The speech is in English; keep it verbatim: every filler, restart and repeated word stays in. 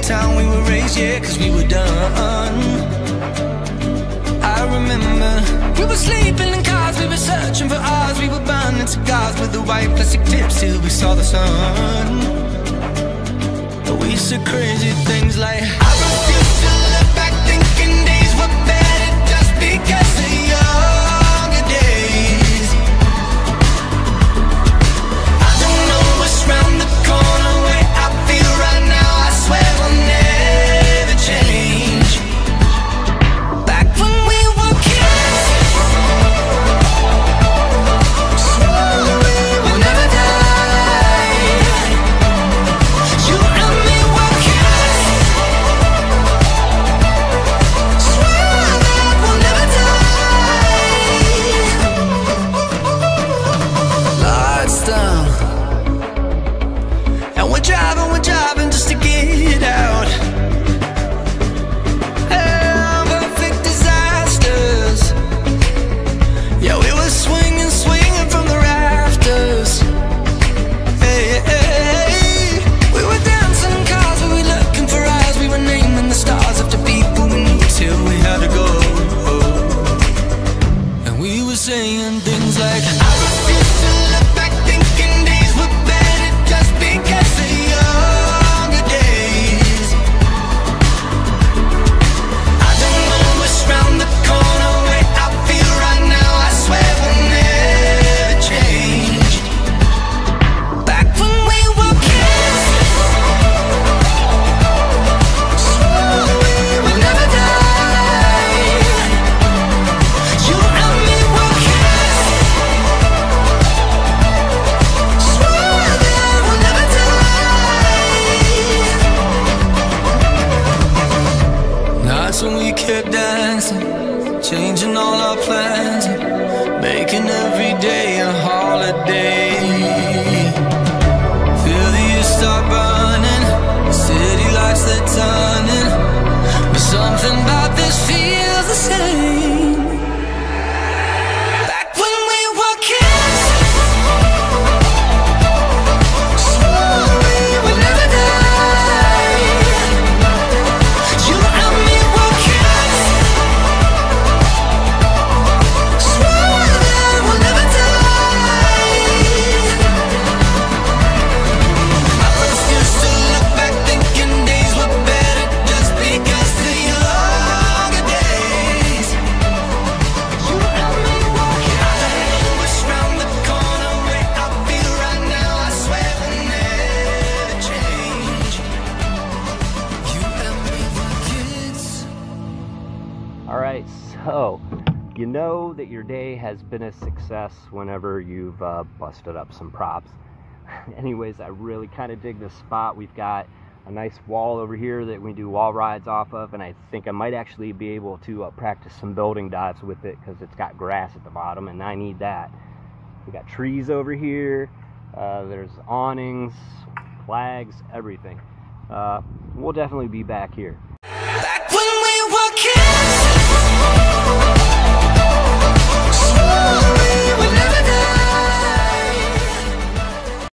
town we were raised, yeah, cause we were done. I remember we were sleeping in cars, we were searching for ours, we were burning cigars with the white plastic tips till we saw the sun. We said crazy things like, I refuse to look back thinking days were better just because of younger days. I don't know what's round the corner, where I feel right now, I swear will never change. Back when we were kids, swore we would never die. You and me were kids, swore that we'll never die. Lights down, and we're driving, we're driving just to get out. Hell, perfect disasters. Yeah, we were swinging, swinging from the rafters. Hey, hey, hey. We were dancing in cars, we were looking for eyes, we were naming the stars after people we knew till we had to go. And we were saying things like, I refuse to look back thinking days were better just because of younger days. I don't know what's round the corner, where I feel right now, I swear will never change. Back when we were kids, swore we would never die. You and me were kids, swore that we'll never die. Nights when we kept dancing, changing all our plans, and making every day a holiday. Feel the years start burning, the city lights they're turning, but something about this feels the same. Back when we were kids, swore we would never die. You and me were kids, swore that we'll never die. I refuse to look back thinking days were better just because of younger days. You and me were kids. I don't know what's round the corner, where I feel right now, I swear will never change. You and me were kids. All right, so you know that your day has been a success whenever you've uh, busted up some props. Anyways, I really kind of dig this spot. We've got a nice wall over here that we do wall rides off of, and I think I might actually be able to uh, practice some building dives with it because it's got grass at the bottom and I need that. We got trees over here, uh, there's awnings, flags, everything. Uh, we'll definitely be back here.